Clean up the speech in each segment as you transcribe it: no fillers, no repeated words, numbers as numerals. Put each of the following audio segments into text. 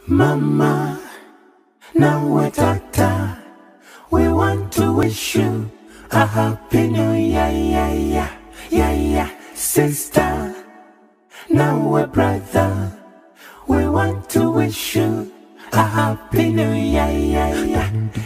Mama, nawe tata, we want to wish you a happy new year, Sister, nawe brother, we want to wish you a happy new year,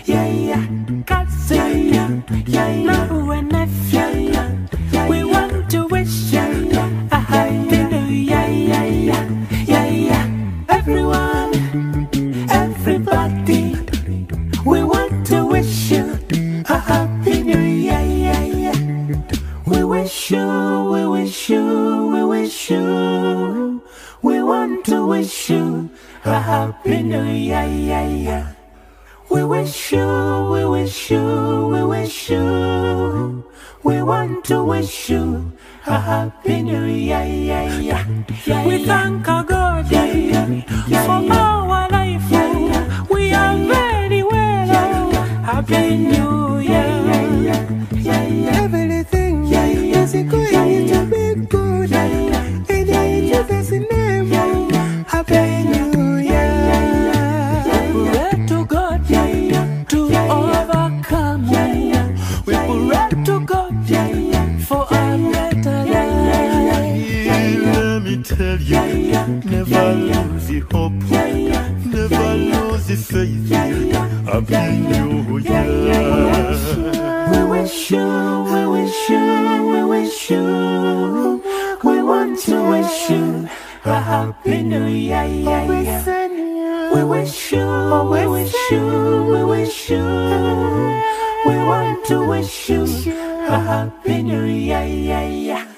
Cousin, nawe nephew, we want to wish you a happy new year, Everyone, everybody, we want to wish you a happy new year, We wish you, we wish you, we wish you. We want to wish you a happy new year, We wish you, we wish you, we wish you. We want to wish you a happy new year, We thank our God for our life. We are very well. Happy New Year. Everything is going to be good. In Jesus' name, Happy New Year. We pray to God to overcome. We pray to God for a better life. Let me tell you, never lose the hope, never lose the faith. Happy New Year. We wish you, we wish you, we wish you. We want to wish you a happy new year, We wish you, we wish you, we wish you. We want to wish you a happy new year,